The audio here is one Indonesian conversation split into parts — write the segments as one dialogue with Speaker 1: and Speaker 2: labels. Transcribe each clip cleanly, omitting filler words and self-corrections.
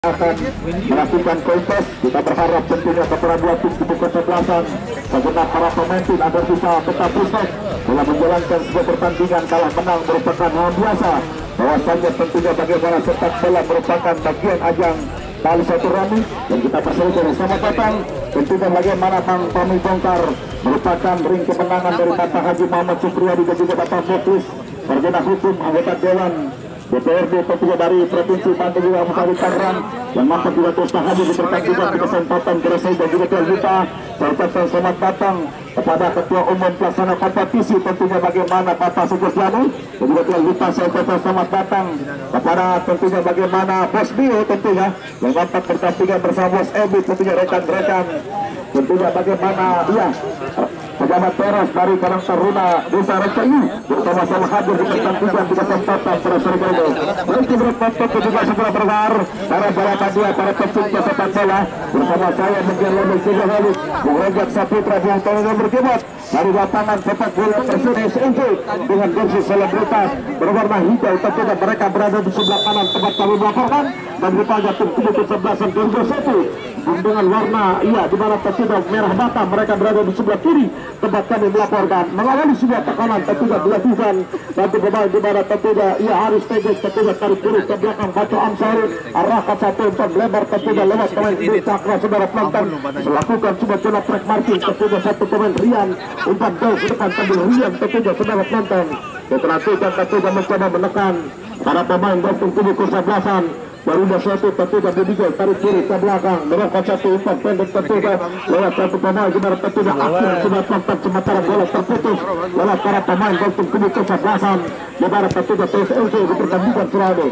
Speaker 1: akan melakukan kontes. Kita berharap tentunya kepada dua tim di kesebelasan segenap para pemain tim agar bisa tetap respect dalam menjalankan sebuah pertandingan. Kalah menang merupakan hal biasa, bahwasanya tentunya bagaimana sepak bola merupakan bagian ajang tali silaturahmi, dan kita persilakan sama datang tentunya bagaimana Bang Pami Bongkar merupakan ring kemenangan dari Bapak Haji Muhammad Supriyadi dan juga Bapak Muklis Sarjana Hukum anggota Dewan DPRD tentunya dari Provinsi Banten juga Mutawi Tangerang yang mampu juga terus hadir di pertandingan di kesempatan selesai, dan juga Tuan Lupa serta selamat datang kepada Ketua Umum Pelaksana Kompetisi tentunya bagaimana Bapak Sugistiano, dan juga Tuan Lupa serta selamat datang kepada tentunya bagaimana Bos Bio tentunya yang dapat bertandingan bersama Bos Ebi tentunya rekan-rekan tentunya bagaimana pejabat teras dari Karang Taruna Desa Rancayu bersama-sama hadir di pertandingan di kesempatan pada sore ini. Berikut berfoto juga segera bergar para balapan dia para pecinta sepak bola bersama saya Mungkin Lebih Juga Halid Bung Rejak Saputra yang tolong berkibat dari lapangan sepak bola Persib SMC dengan kursi selebritas berwarna hijau. Tentunya mereka berada di sebelah kanan tempat kami melaporkan, dan rupanya tim kesebelasan 2021 dengan warna di mana tentunya merah bata mereka berada di sebelah kiri tempat kami melaporkan mengawali sebuah tekanan tentunya dilakukan bantu pemain di mana tentunya Haris Teges tentunya tarik kiri ke belakang Baco Amsari arahkan satu umpan lebar tentunya lewat pemain di Cakra saudara penonton melakukan sebuah zona track marking tentunya satu pemain Rian umpan jauh ke depan sambil Rian tentunya saudara penonton diperhatikan tentunya mencoba menekan para pemain dari tubuh kesebelasan. Baru satu tentunya didigal tarik kiri ke belakang merokok satu umpan pendek tentunya lewat satu pemain gimana tentunya akhir sudah tonton sementara bola terputus lewat para pemain dari tubuh kesebelasan gimana tentunya TSLC di pertandingan Surabaya.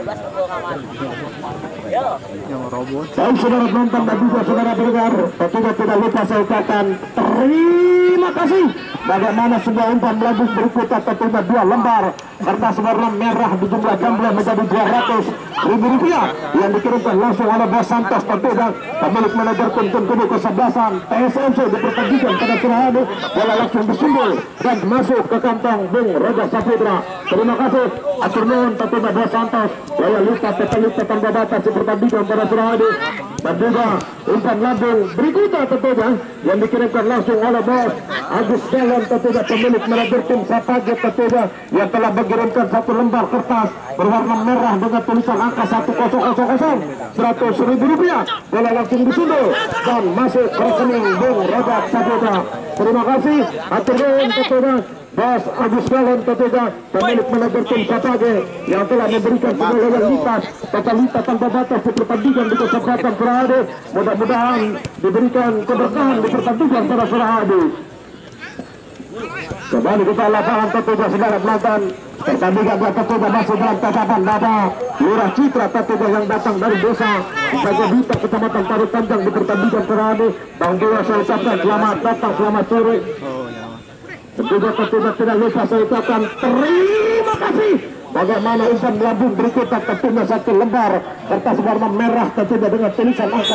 Speaker 1: Baik saudara penonton dan juga saudara pendengar, tentunya tidak lupa saya ucapkan terima kasih bagaimana sebuah umpan melambung berikutnya tentunya 2 lembar kertas warna merah di jumlah jumlah menjadi 200.000 rupiah yang dikirimkan langsung oleh Bos Santos tentunya pemilik manajer tim kubu kesebelasan TSMC di pertandingan pada sore hari. Bola langsung disundul dan masuk ke kantong Bung Rejak Saputra. Terima kasih atur nuhun tentunya Bos Santos loyalitas petelita tanpa batas di pertandingan pada sore hari, dan juga umpan lambung berikutnya tentunya yang dikirimkan langsung oleh Bos Agus Galon tentunya pemilik manajer tim Sapaget tentunya yang telah mengirimkan 1 lembar kertas berwarna merah dengan tulisan angka 1000 100.000 rupiah. Bola langsung disundul dan masuk ke rekening Bung Rejak Saputra. Terima kasih atur nuhun tentunya Bos Agus Galon tentunya pemilik manajer tim Sapaget yang telah memberikan sebuah loyalitas totalita tanpa batas di pertandingan di kesempatan sore hari. Mudah-mudahan diberikan keberkahan di pertandingan pada sore hari. Kembali kita lapangan tentunya saudara penonton pertandingan tentunya masih dalam tatapan dada Lurah Citra tentunya yang datang dari desa Sagobita Kecamatan Taru Panjang di pertandingan sore hari. Bang Dewa saya ucapkan selamat datang, selamat sore. Tentunya tidak lupa saya ucapkan terima kasih bagaimana umpan melambung berikutnya tentunya 1 lembar kertas warna merah tentunya dengan tulisan angka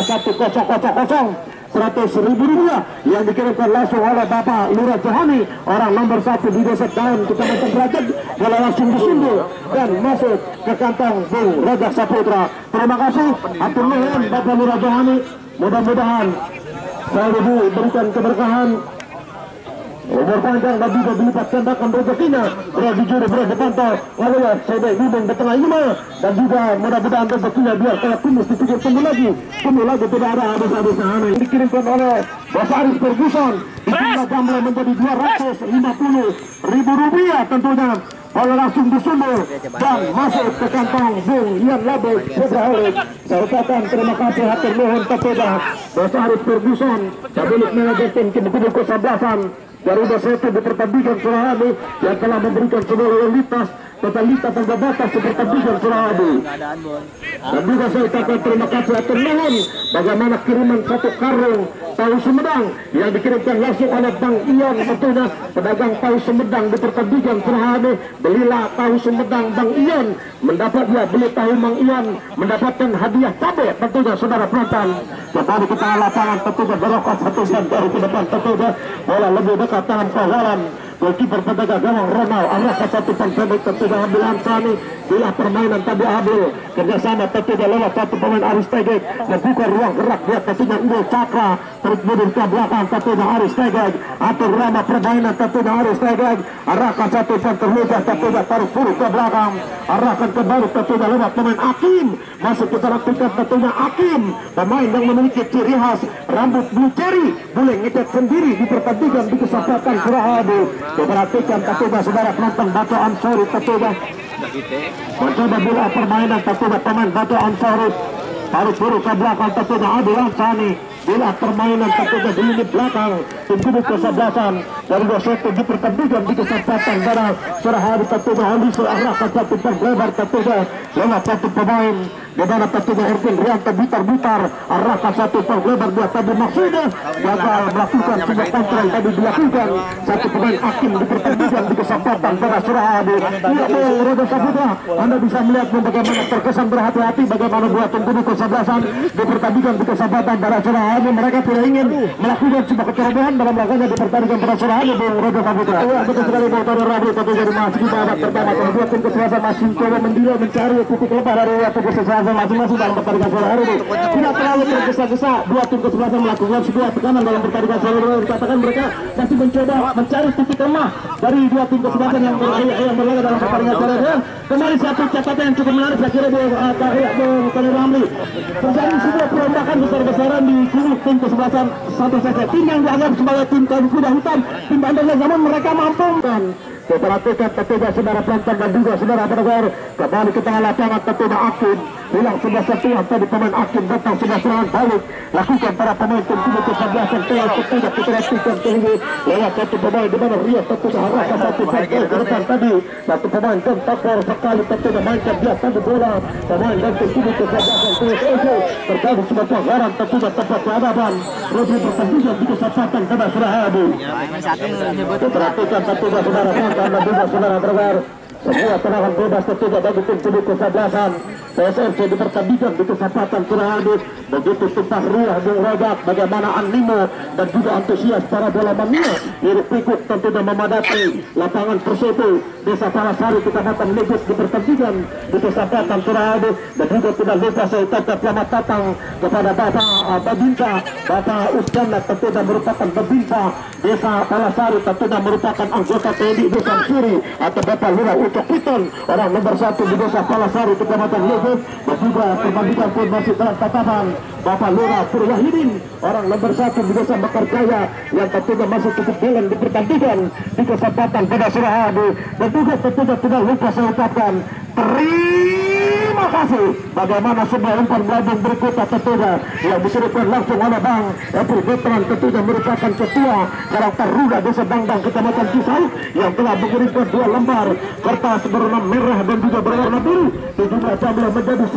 Speaker 1: 100.000 rupiah yang dikirimkan langsung oleh Bapak Lurah Johani orang nomor 1 di desa Daun Kecamatan Derajat. Bola langsung disundul dan masuk ke kantong Bung Rejak Saputra. Terima kasih atur nuhun Bapak Lurah Johani, mudah-mudahan selalu berikan keberkahan umur panjang dan juga dilipat gandakan rezekinya. Bro dijuru bro dipantau lalu ya saya bidung di tengah lima, dan juga mudah-mudahan rezekinya biar kalau timus dipikir tumbuh lagi tidak ada habis-habisnya. Ini dikirimkan oleh Bos Aris Ferguson di jumlah jumlah menjadi 250.000 rupiah tentunya. Bola langsung disundul dan masuk ke kantong Bung Ian Labe Putra Halid. Saya ucapkan terima kasih atur nuhun tentunya Bos Aris Ferguson pemilik manajer tim kubu kesebelasan Garuda 1 di pertandingan sore hari yang telah memberikan sebuah loyalitas totalita tanpa batas di pertandingan sore hari. Dan juga saya ucapkan terima kasih atur nuhun bagaimana kiriman 1 karung tahu Sumedang yang dikirimkan langsung oleh Bang Ion tentunya pedagang tahu Sumedang di pertandingan sore hari. Belilah tahu Sumedang Bang Ion, mendapat beli tahu Bang Ion mendapatkan hadiah tabe tentunya saudara penonton. Kembali kita lapangan tentunya berokok 1 jam dari ke depan tentunya bola lebih dekat tangan kawalan Goalkeeper penjaga gawang Ronald arahkan satu pendek tertuju ambil Ansani. Bila permainan tadi Abil kerjasama tertuju lewat satu pemain Aris Tegek membuka ruang gerak dia tertuju Indo Cakra terus mundur ke belakang tertuju Aris Tegek atur rama permainan tertuju Aris Tegek arahkan satu terluka tertuju taruh puru ke belakang arahkan kembali tertuju lewat pemain Akim masuk ke dalam tiket tertuju Akim pemain yang memiliki ciri khas rambut blue cherry boleh ngecat sendiri di pertandingan di kesempatan Surahadu. Diperhatikan tertuju saudara penonton Batu Ansori tertuju mencoba bola permainan tertuju pemain Batu Ansori taruh puru ke belakang tertuju Adil Ansani. Bila permainan tertuju di lini belakang tim kubu kesebelasan dari 21 di pertandingan di kesempatan pada Surahadu tertuju Halisu arahkan satu perlebar tertuju lewat satu pemain di mana tertuju Ervin Rianto butar arahkan satu perlebar dia tadi maksudnya gagal melakukan sebuah kontrol tadi dilakukan satu pemain Akim di pertandingan di kesempatan pada Surahadu. Tidak boleh Roda Saputra Anda bisa melihat bagaimana terkesan berhati-hati bagaimana buat tim kubu kesebelasan di pertandingan di kesempatan pada Surahadu. Mereka tidak ingin melakukan sebuah kecerobohan dalam lakukannya di pertandingan pada Surahadu Bung Roda Saputra. Betul sekali Bung Tony Rabu tertuju memasuki babak pertama kedua tim kesebelasan masih coba mendeal mencari titik lemah dari tim kesebelasan masing-masing dalam pertandingan Surahadu. Tidak terlalu tergesa-gesa dua tim kesebelasan melakukan sebuah tekanan dalam pertandingan Surahadu. Dikatakan mereka masih mencoba mencari titik lemah dari dua tim kesebelasan yang berlaga dalam pertandingan Surahadu. Kembali satu catatan yang cukup menarik saya kira Bung Tony Ramli terjadi sebuah perombakan besar-besaran di tim kesebelasan satu saja tim yang dianggap sebagai tim kuda hutan tim bandanya namun mereka mampu dan diperhatikan tertuju saudara penonton dan juga saudara pendengar kembali ke tengah lapangan tertuju Akim hilang sebelah sentuhan tadi pemain Akim datang sebelah serangan balik lakukan para pemain tim kubu kesebelasan telah tertuju diperhatikan tinggi lewat satu pemain di mana Rio tertuju arahkan satu sampai ke depan tadi satu pemain dan takor sekali tertuju mainkan dia tadi bola pemain dan tim kubu kesebelasan terjadi sebuah pelanggaran tertuju tempat kehadapan Rodi pertandingan di kesempatan pada Surahadu. Diperhatikan tertuju saudara karena juga saudara bergar semua tendangan bebas tertuju bagi tim kubu kesebelasan PSRC di pertandingan di kesempatan Surahadu. Begitu tumpah ruah Bung Rojak bagaimana animo dan juga antusias para bola mania hiruk pikuk tentunya memadati lapangan Persetu Desa Palasari Kecamatan Legus di pertandingan di kesempatan Surahadu. Dan juga tidak lupa saya ucapkan selamat datang kepada Bapak Babinsa Bapak Usdana tentunya merupakan Babinsa Desa Palasari tentunya merupakan anggota TNI Desa Suri atau Bapak Lurah Ucok Piton orang nomor 1 di Desa Palasari Kecamatan Legus. Dan juga perbandingan pun masih dalam tatapan Bapak Lurah Purwahidin orang nomor 1 di Desa Mekarjaya yang tentunya masih cukup jalan di pertandingan di kesempatan pada Surahadu. Dan juga tentunya tidak lupa saya ucapkan terima kasih bagaimana sebuah umpan melambung berikutnya tentunya yang diteruskan langsung oleh Bang Epul Veteran tentunya merupakan ketua Karang Taruna Desa Dangdang Kecamatan Cisauk yang telah mengirimkan 2 lembar kertas berwarna merah dan juga berwarna biru sejumlah jumlah menjadi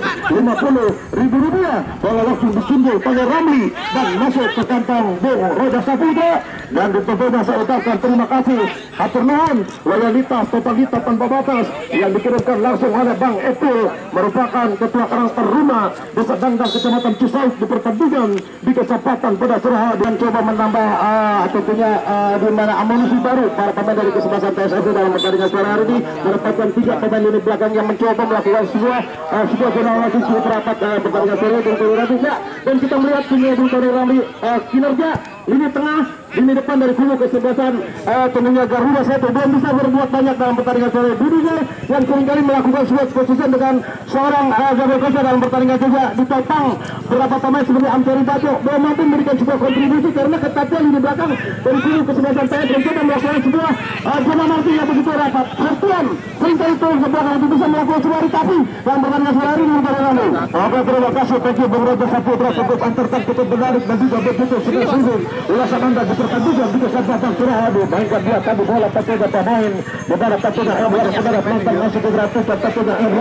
Speaker 1: Rp150.000 bola langsung disinggul oleh Ramli dan masuk ke kantong Bung Roda Saputra. Dan tentunya saya ucapkan terima kasih hatur nuhun loyalitas totalitas tanpa batas yang dikirimkan langsung oleh Bang Epul merupakan ketua Karang Taruna Desa Dangdang Kecamatan Cisauk di pertandingan di kesempatan pada Surahadu dan coba menambah tentunya di mana amunisi baru para pemain dari kesebelasan PSRC dalam pertandingan sore hari ini mendapatkan 3 pemain lini belakang yang mencoba melakukan sebuah generasi cukup rapat dalam pertandingan sore ini. Dan kita melihat punya Bung Tony Ramli kinerja lini tengah lini depan dari kubu kesebelasan tentunya Garuda Seto belum bisa berbuat banyak dalam pertandingan sore Budinya yang seringkali melakukan sebuah posisi dengan seorang Gabriel Kosa dalam pertandingan juga ditopang beberapa pemain seperti Amsari Baco belum mampu memberikan sebuah kontribusi karena ketatnya lini belakang dari kubu kesebelasan PS dan coba melakukan sebuah zona marking yang begitu rapat Sertian seringkali turun ke belakang untuk bisa melakukan sebuah rikapi dalam pertandingan sore hari ini. Oke, terima kasih thank you Bung Roda Saputra cukup antarkan cukup menarik dan juga begitu sungguh-sungguh ulasan Anda di pertandingan di kesempatan Surahadu. Mainkan dia tadi bola tentunya pemain di mana tentunya Edward saudara penonton masih gratis dan tentunya Edward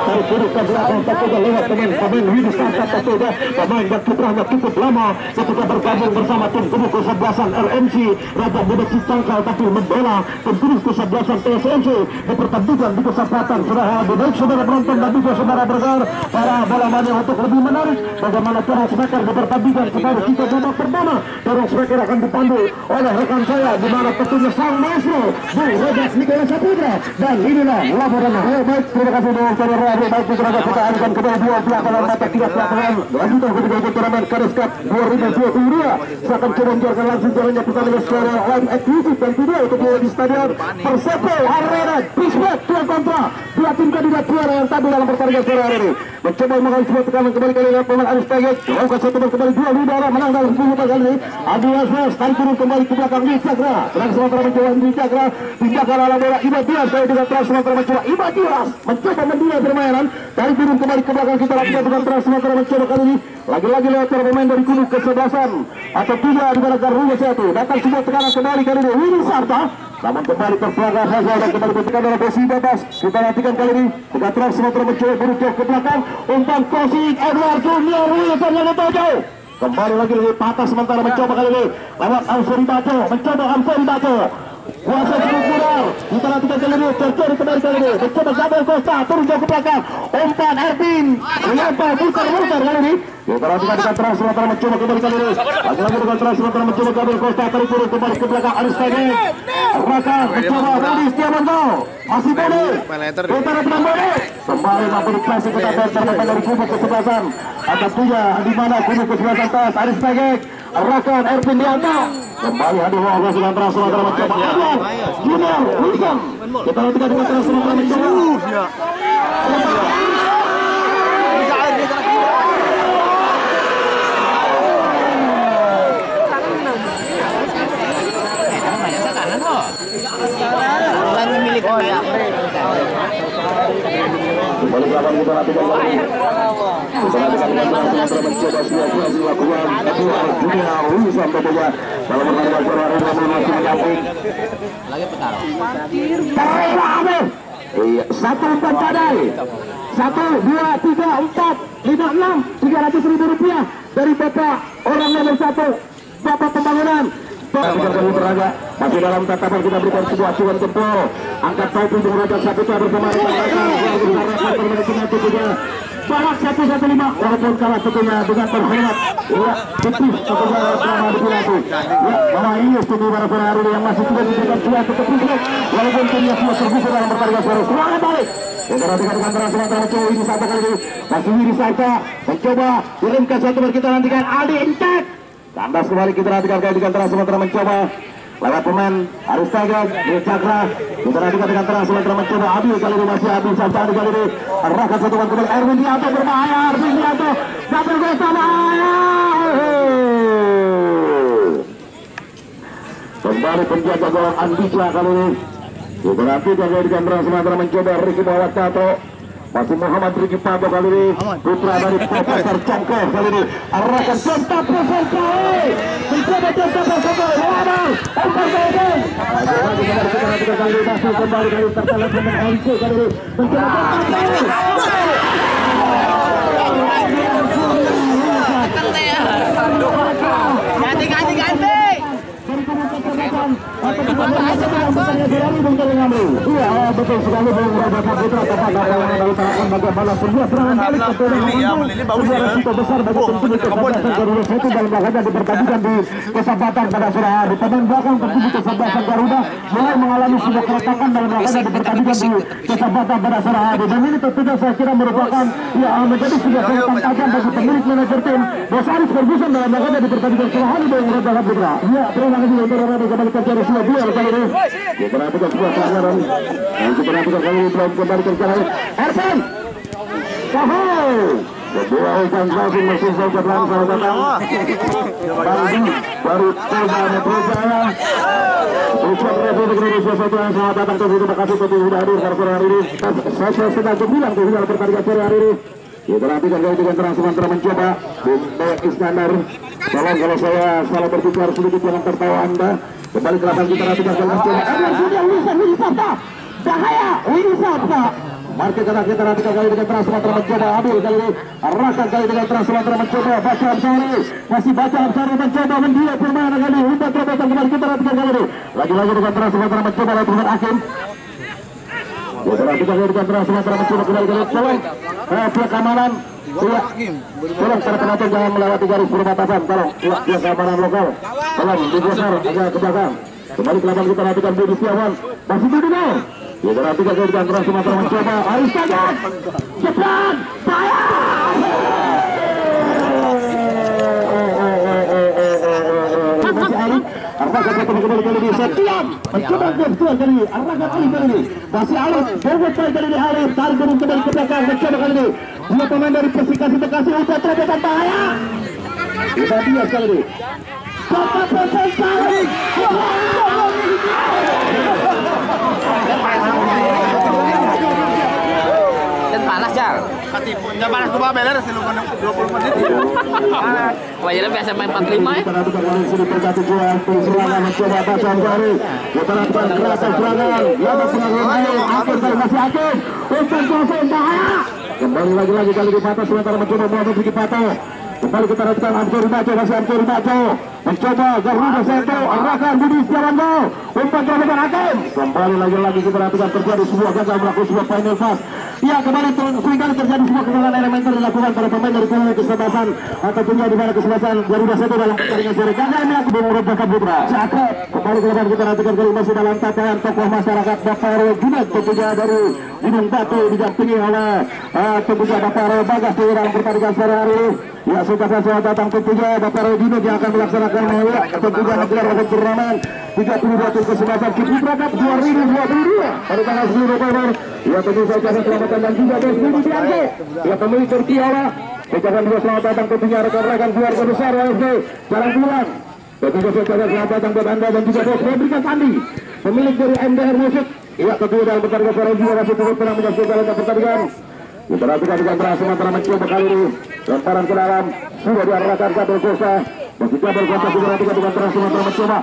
Speaker 1: tarik kiri ke belakang tentunya lewat dengan pemain Widi Sarta tentunya pemain yang kiprahnya cukup lama ketika bergabung bersama tim kubu kesebelasan RMC Raja Muda Cicangkal tapi membela tim kubu kesebelasan TSMC di pertandingan di kesempatan saudara baik saudara penonton dan juga saudara bergar para bola mania untuk lebih menarik bagaimana cara smaker di pertandingan separuh kita babak pertama. Para smaker akan dipandu oleh rekan saya di mana tentunya sang maestro Bung Rojas Nikola Saputra dan inilah laporannya. Baik, terima kasih Bung saudara. Baik, kita alihkan kepada dua pihak dalam mata tiga pihak lain. Lanjutan ketika turnamen Kades Cup 2022 saya akan coba menjuarkan langsung jalannya pertandingan secara live eksklusif dan video untuk di stadion Persepo Arena Prisbet dua kontra dua tim kandidat juara yang tampil dalam pertandingan sore hari ini. Mencoba mengalami sebuah tekanan kembali kali ini pemain Aris Tegek melakukan satu kembali dua udara menang dalam 10 kali ini. Adi Asmas tarik turun kembali ke belakang di Cakra serang sementara mencoba di Cakra tindakan ala bola Iba Dias saya juga terus sementara mencoba Iba Dias mencoba mendunia permainan tarik turun kembali ke belakang kita lakukan dengan terus sementara mencoba kali ini lagi-lagi lewat para pemain dari kubu kesebelasan atau tidak di mana Garuda satu datang sebuah tekanan kembali kali ini Widi Sarta namun kembali terpelanggar saja dan kembali bertekan dalam posisi bebas. Kita nantikan kali ini kita terus sementara mencoba berucap ke belakang umpan crossing Edward Junior Wilson yang jauh kembali lagi patah sementara mencoba kali ini lewat Ansori Baco mencoba Ansori Baco kuasa cukup kurang kita nantikan kali ini tercuri kembali kali ini mencoba Gabriel Costa turun jauh ke belakang umpan Ervin melempar muter kali ini kita nantikan dengan terus sementara mencoba kembali kali ini lagi-lagi dengan terus sementara mencoba Gabriel Costa tarik turun kembali ke belakang Aris Tegek Raka mencoba Rudi Setiawanto masih boleh utara dengan boleh kembali mampu dikasih kita terdapat dari kubu kesebelasan atas punya di mana kubu kesebelasan tas Aris Tegek Rakan Ervin Dianto kembali hadir Allah dengan terus sementara mencoba Edward Junior Wilson kita nantikan dengan terus sementara mencoba kembali kapan kita nantikan lagi kita nantikan dengan mencoba sia-sia dilakukan Edward Junior Wilson tentunya dalam pertandingan sore hari ini masih menyamping terlalu satu umpan badai 1, 2, 3, 4, 5, 6 300.000 rupiah dari Bapak orang nomor 1 Bapak Pembangunan masih dalam tatapan kita berikan sebuah acuan jempol angkat topi untuk Raja Saputra bersama Barak 115 walaupun kalah tentunya dengan terhormat ya tipis tentunya selama di Pilatu ya bahwa ini studi para hari yang masih juga diberikan suatu keputusan walaupun timnya sudah terbuka dalam pertandingan sore serangan balik kita nantikan dengan terang sementara mencoba ini satu kali ini masih Widi Sarta mencoba kirimkan satu kita nantikan Aldi Intek tandas kembali kita nantikan kali dengan terang sementara mencoba lewat pemain Aris Tegek di Cakra kita nantikan dengan terang sementara mencoba Abil kali ini masih Abil Sarta kali ini arahkan satu kembali Erwin Dianto berbahaya Erwin Dianto dapat gol bahaya kembali penjaga gol Andika kali ini kita nantikan kali dengan terang sementara mencoba Ricky Bawat Tato masih Muhammad Riki Pabo kali ini putra dari Profesor Congkeh kali ini arahkan contoh Profesor mencoba contoh Profesor Lawal umpan gol kembali kali tertarik dengan Enzo kali ini mencoba ganti iya betul sekali Bung Raja Saputra tepat dari tarakan bagaimana sebuah serangan balik itu besar bagi tim kesebelasan Garuda Satu dalam laga di pertandingan di kesempatan pada sore hari pemain belakang tim kesebelasan Garuda mulai mengalami sebuah keretakan dalam laga di pertandingan di kesempatan pada sore hari dan ini tentunya saya kira merupakan ya menjadi sebuah catatan tajam bagi pemilik manajer tim Bos Aris Ferguson dalam laga di pertandingan sore hari Bung Raja Saputra ya terima kasih untuk kembali ke jari dua kali ini kita perhatikan sebuah pelanggaran dan kita perhatikan kali ini belum kembali ke jari Ervan Sahul sebuah umpan langsung mesin saja langsung datang baru coba Metro Jaya ucap Republik Indonesia satu yang selamat datang terima kasih sudah hadir pada sore hari ini saya sedang bilang di dalam pertandingan sore hari ini kita perhatikan kali dengan terang sementara mencoba Bayak Iskandar tolong kalau saya salah berbicara sedikit jangan tertawa Anda kembali ke lapangan kita perhatikan kali mencoba Edward Junior Wilson Widi Sarta bahaya Widi Sarta Market kita nantikan kali dengan Trans Sumatera mencoba ambil kali ini. Arahkan kali dengan Trans Sumatera mencoba. Baca Amsari, masih Baca Amsari mencoba mendia permainan kali. Umpan terobosan kembali kita nantikan kali ini. Lagi-lagi dengan Trans Sumatera mencoba lewat dengan Hakim. Kita nantikan kali dengan Trans Sumatera mencoba kembali kali. Tolong pihak keamanan. Tolong para penonton jangan melewati garis perbatasan. Tolong pihak keamanan lokal. Tolong digeser agak ke belakang. Kembali ke lapangan kita nantikan Budi Setiawan. Masih Budi Nol. Kita nantikan kali dengan Trans Sumatera mencoba. Ayo saja. Cepat. Fire. Arahkan kembali kali ini Setiam mencoba kebetulan kali ini. Arahkan Ali kali ini masih Ali bobot kali ini Ali tarik kembali ke belakang mencoba kali ini. Dua pemain dari Persikasi Bekasi untuk terobosan bahaya. Kita bias kali ini. Bapak Persensari.
Speaker 2: Dan panas Jal.
Speaker 3: Katipu, nggak panas tuh beler sih 20 menit.
Speaker 2: Wajarnya biasa main 45 ya.
Speaker 1: Kembali lagi kali di Pato sementara mencoba Muhammad Riki Pato. Kembali kita lakukan Amsur Baco, masih Amsur Baco mencoba Garuda Seto, arahkan Budi Setiawan go, umpan terobosan Hakim. Kembali lagi kita lakukan terjadi sebuah gagal melakukan sebuah final fast. Ya kembali seringkali terjadi sebuah kesalahan elementer dilakukan para pemain dari kubu kesebelasan atau punya di mana kesebelasan Garuda Seto dalam pertandingan sore gagal melakukan Murabaka Putra. Cakep. Kembali ke depan kita nantikan kali masih dalam tatanan tokoh masyarakat Bapak Rol Junaid tentunya dari Gunung Batu didampingi oleh tentunya Bapak Rol Bagas di dalam pertandingan sore hari ini. Ya sudah selamat datang tentunya Bapak Rol Junaid yang akan melaksanakan tentunya menggelar turnamen 32 tur kesebelasan Kiputra Cup 2022 pada tanggal 10 November. Ya tentu saja selamat datang dan juga Desmond Dianto. Ya pemilik Tertiara. Ucapan juga selamat datang tentunya rekan-rekan keluarga besar AFC Jalan Pulang. Tentunya saja selamat datang buat Anda dan juga Bos Fabrikan Sandi, pemilik dari MDR Musik. Ya tentunya dalam pertandingan sore juga masih turut pernah menyaksikan dalam pertandingan. Kita nantikan dengan Trans Sumatera mencoba kali ini lemparan ke dalam sudah diarahkan kabel kosa. Masih kabel kosa juga nantikan dengan Trans Sumatera mencoba.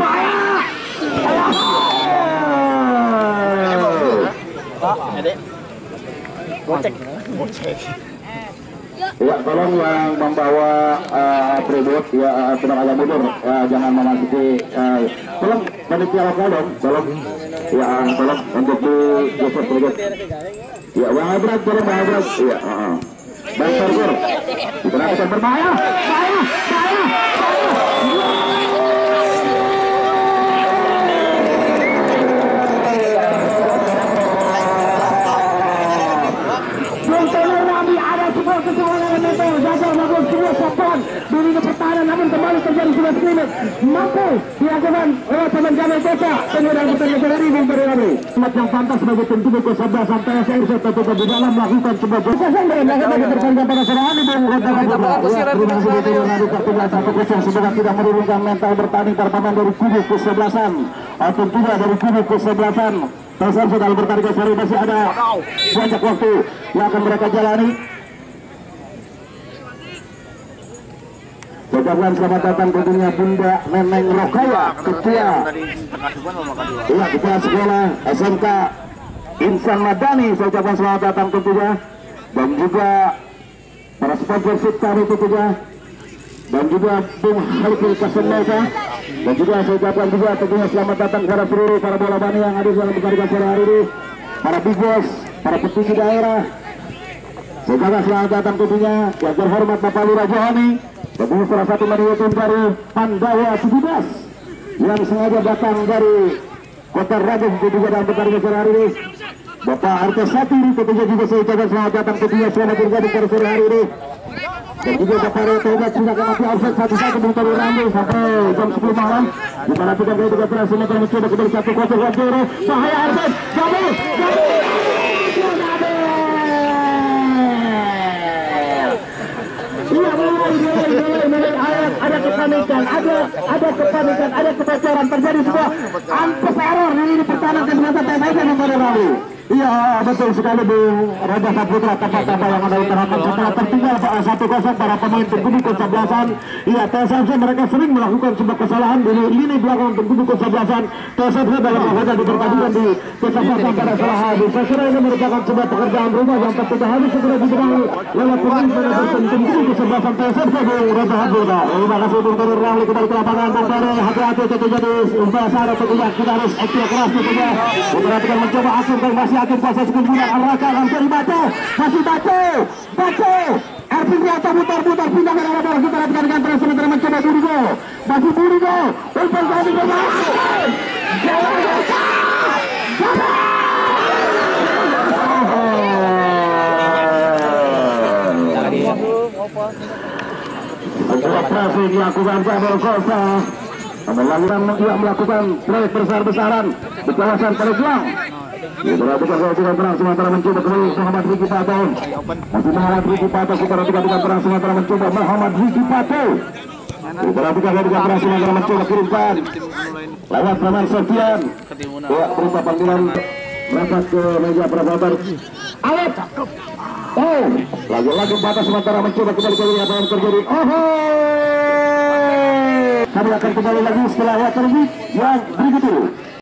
Speaker 3: Gocek.
Speaker 1: Ya, tolong yang membawa atribut ya tenang agak mundur ya, jangan memasuki tolong panitia lokal dong, tolong ya tolong untuk di geser sedikit. Ya, Bang Abrak, tolong Bang Abrak. Iya, Bang Sargur. Kita akan berbahaya. Bahaya. Dirinya pertahanan namun kembali terjadi sebuah skrimet mampu dilakukan oleh pemain Jamil Kota penyerang pertandingan dari Bintang Ramli yang pantas sebagai tentu kesebelasan PSR serta tetap di dalam melakukan sebuah kesan dari melakukan pertandingan pada sore hari dan terima kasih untuk mengadu pertandingan 1-0 semoga tidak menurunkan mental bertanding para pemain dari kubu kesebelasan tentunya dari kubu kesebelasan PSR dalam pertandingan sore masih ada banyak waktu yang akan mereka jalani. Ucapkan selamat datang tentunya Bunda Neneng Rokaya, ketua kepala sekolah SMK Insan Madani. Saya ucapkan selamat datang tentunya dan juga para sponsorship kami tentunya dan juga Bung Halifil Kasemeka dan juga saya ucapkan juga tentunya selamat datang kepada seluruh para bola bani yang ada dalam pertandingan sore hari ini, para big boss, para petinggi daerah. Saya ucapkan selamat datang tentunya yang terhormat Bapak Lurah Johani, Bapak salah satu manajemen dari Pandawa 17 yang sengaja datang dari Kota Ragung tentunya dalam pertandingan sore hari ini. Bapak Artes Satiri tentunya juga saya ucapkan selamat datang tentunya selamat bergabung pada sore hari ini. Dan juga Bapak Reto sudah akan mati offset satu-satu Bintang Ramli sampai jam 10 malam. Kita nantikan kali juga Trans Sumatera mencoba kembali 1-0 Wajoro. Bahaya Artes, Gabel. Iya mulai ada kepanikan, ada kebocoran terjadi sebuah ampes error yang ini pertahanan ternyata TPS yang memperoleh. Iya betul sekali Bung Raja Saputra, tempat-tempat yang ada utarakan setelah tertinggal 1-0 para pemain Tengkubu Kesebelasan. Iya, TSFC mereka sering melakukan sebuah kesalahan di lini belakang Tengkubu Kesebelasan. TSFC dalam laga di pertandingan di Kesebelasan pada salah habis. Saya kira ini merupakan sebuah pekerjaan rumah yang tentu harus segera dibenahi oleh pemain Tengkubu Kesebelasan TSFC Bung Raja Saputra. Terima kasih Bung Terur Rahli kembali ke lapangan. Bung Terur hati-hati tentu jadi umpasara tentunya kita harus ekstra keras tentunya. Memperhatikan mencoba asum dan masih akan proses kunjungan Al-Raka langsung dibaca masih baca Ervin Rianto mutar-mutar pindah ke arah bola kita lihat dengan terus sementara mencoba Burigo masih Burigo umpan kali operasi dilakukan Fabel Costa yang melakukan play besar-besaran di kawasan Palembang. Diperhatikan dengan terang sementara mencoba kembali Muhammad Riki Pato. Masih Muhammad Riki Pato kita perhatikan dengan terang sementara mencoba Muhammad Riki Pato. Diperhatikan dengan terang sementara mencoba kirimkan lewat Rahman Sofian. Ya, berupa panggilan merapat ke meja perawatan. Alat. Oh, lagi-lagi batas sementara mencoba kembali ke apa yang terjadi. Kami akan kembali lagi setelah water yang berikut.